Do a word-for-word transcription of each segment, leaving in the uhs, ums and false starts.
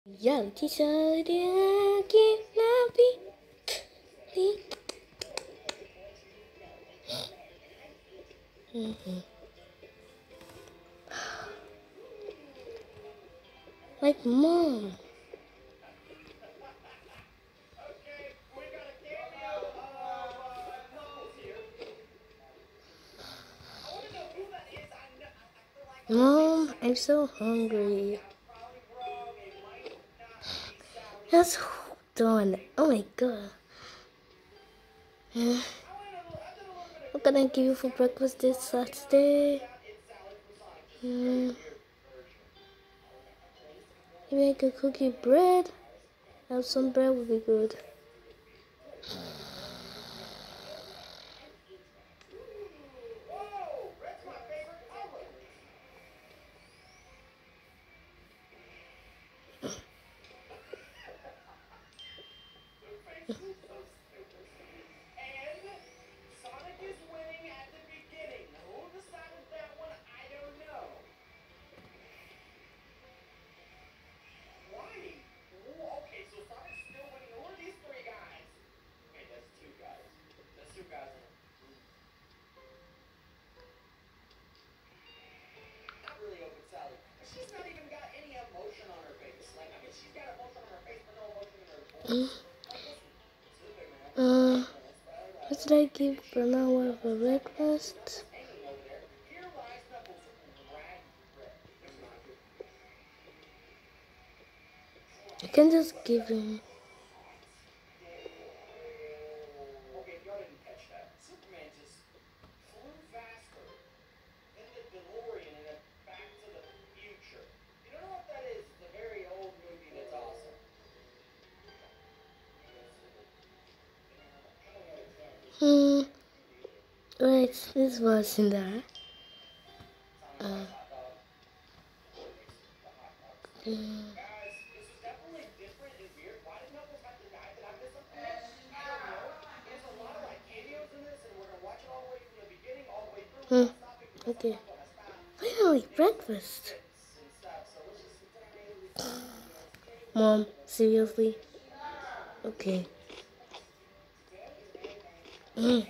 Reality show the Akinlabi. Mm-hmm. Like mom. Mom, I'm so hungry. That's done. Oh my god. What can I give you for breakfast this Saturday? Mm. You make a cookie bread? Have some bread would be good. Mm. Uh, what should I give Grandma for breakfast? I can just give him. Hmm. Wait, this was in there. Uh. Mm. Hmm. Okay. Finally, breakfast. Mom, seriously? Okay. Mm.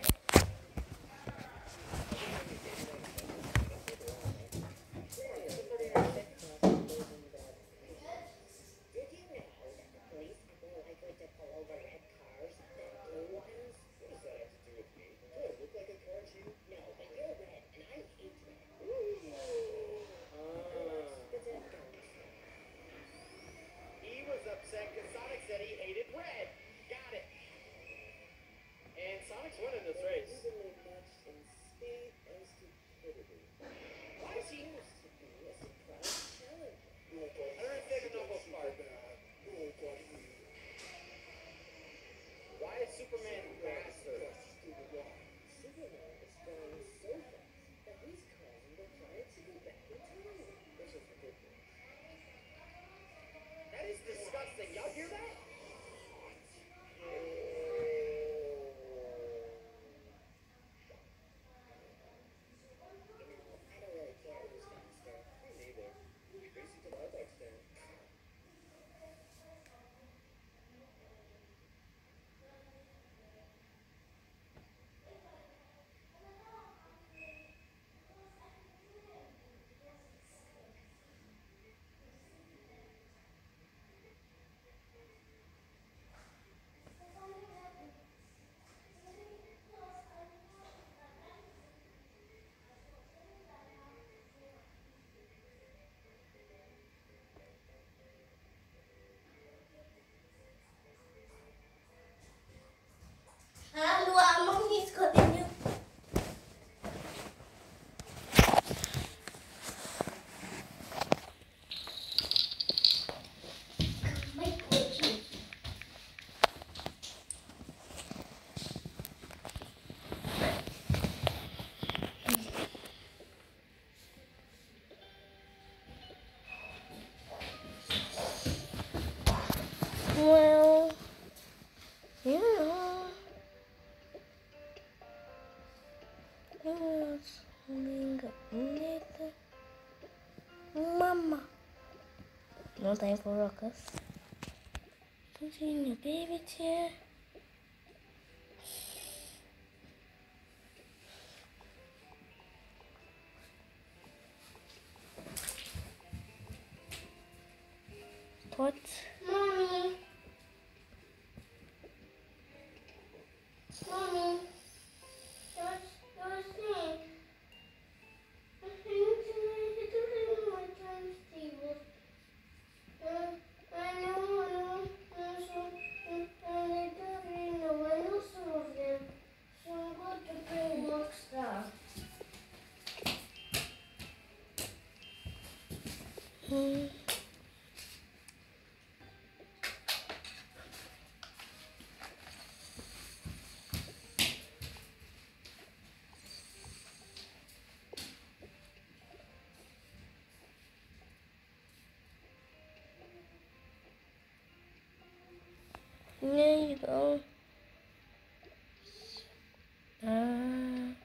Hello, Mom needs to continue. Well, yeah. Yes, Mama. No, no time for rockers. Putting your baby chair. What? Mommy. Mommy. What's what's this? I think I don't know my times table. Uh, I know, I know, uh, so, uh, and I don't really know. I know some of them. So I'm going to bring more stuff. Hmm. There you go. Uh,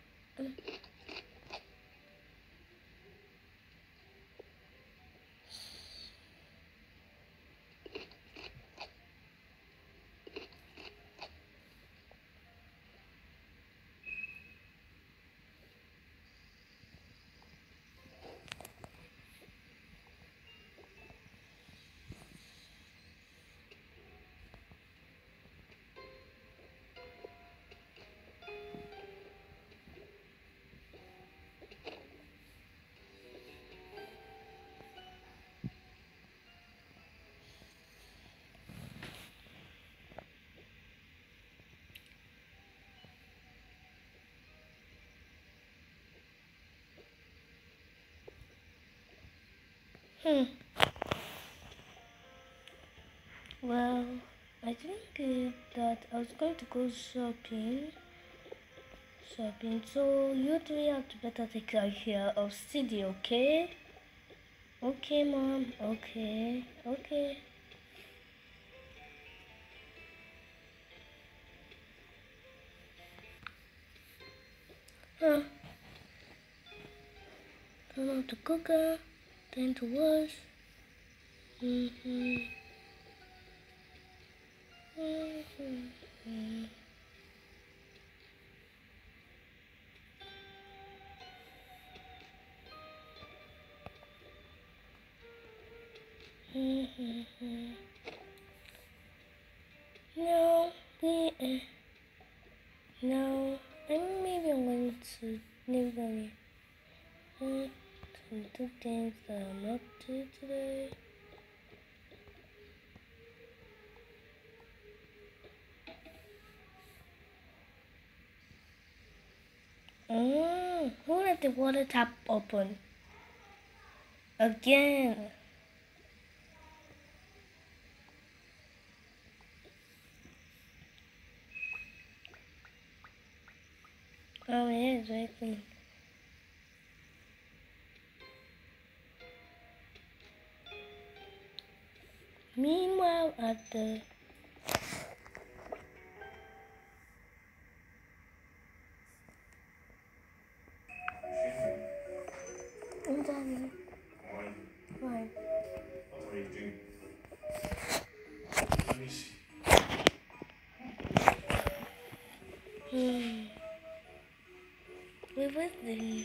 hmm. Well, I think uh, that I was going to go shopping. Shopping. So you three have to better take care of Cindy, okay? Okay, mom. Okay. Okay. Huh. Turn off the cooker. Time to wash. Mm-hmm. Mm-hmm. Mm-hmm. No, we, uh, no, and maybe I'm going to leave them uh, some two things that I'm not to today. Mm, who left the water tap open? Again. Oh, yeah, it's very clean. Meanwhile, at the I'm done. Why? What are you doing? Let me see. Hmm. Where was the?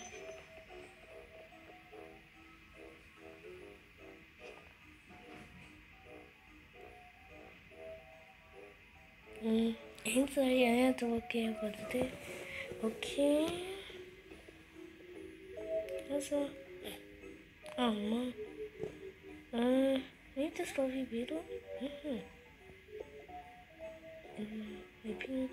Hmm. I'm sorry, I had to work here for today. Okay. That's all. Oh, mom. Uh, need this fluffy beetle? Mm-hmm. Mm, maybe.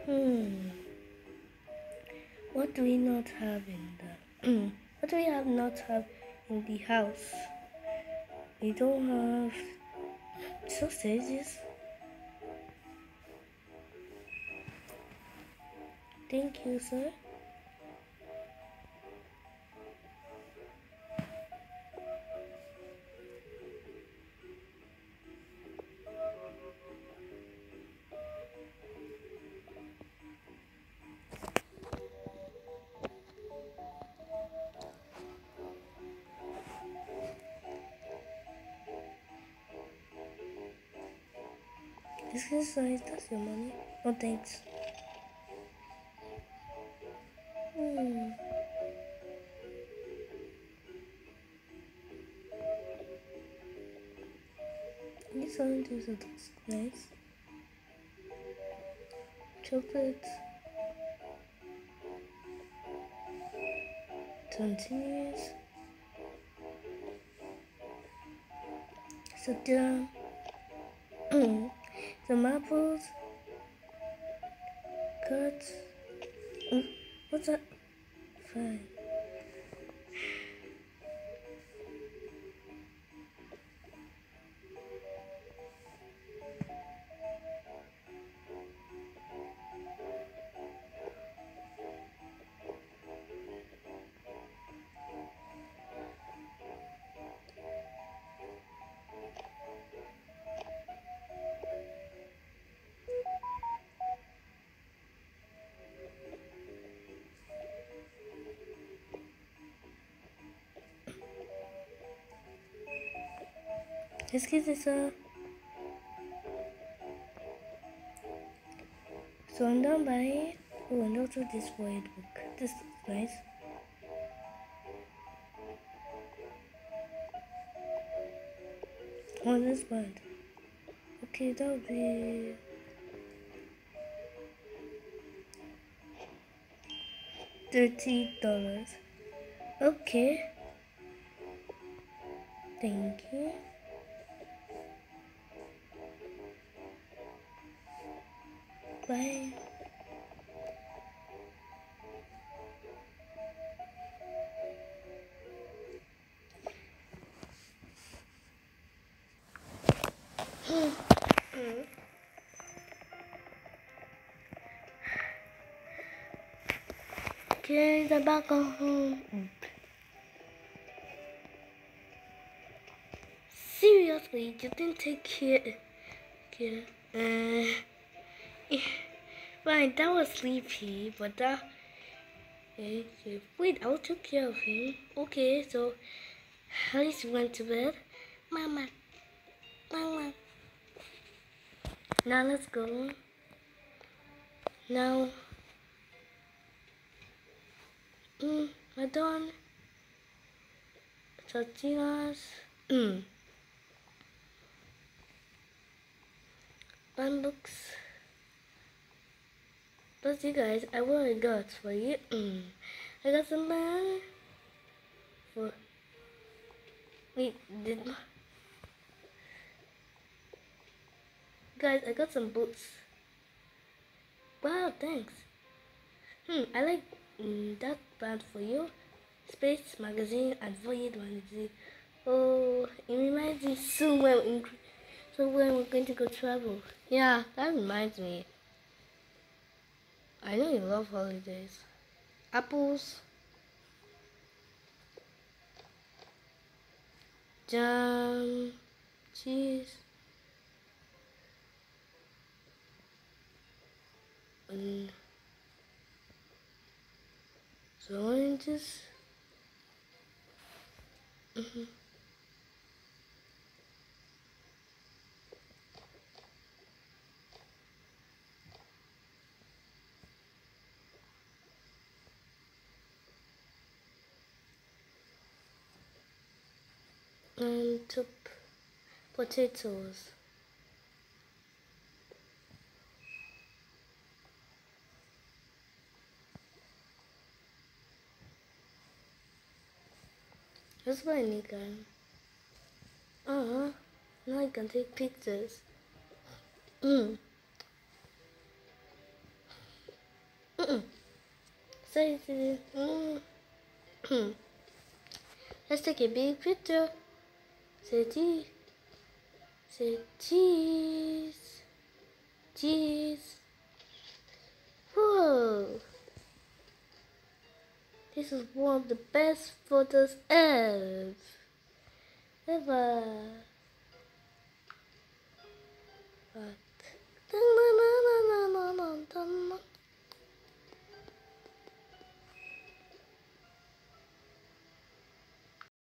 Hmm. What do we not have in the? What do we have not have in the house? We don't have sausages. Thank you, sir. Excuse me, that's your money. No thanks. Hmm. This oranges looks nice. Chocolate. Continues. So down. Some apples. Carrots. Mm, what's that? Fine. Excuse me, sir. So I'm done by. Oh, and also this void book. This is nice. Oh, this one. Okay, that would be thirty dollars. Okay. Thank you. Bye. Okay, the back of home. Seriously, you didn't take care. care. Uh, right, that was sleepy, but that. Okay, wait, I'll take care of him. Okay, so at least he went to bed. Mama, mama. Now let's go. Now, mm, we're done. Tortillas. Mm. Bun books. But you guys, I what I got for you. Mm. I got some bun. For wait, did guys? I got some boots. Wow, thanks. Hmm, I like mm, that band for you. Space magazine and Voyage magazine. Oh, it reminds me so well. So when we're going to go travel. Yeah, that reminds me. I know you love holidays. Apples, jam, cheese, and some oranges. Mm-hmm. And two potatoes. That's what I need, guys. Uh-huh. Now I can take pictures. Mm. Say this. Mm. Let's take a big picture. Say cheese. Say cheese. Cheese. Whoa. This is one of the best photos ever. Ever. Bye.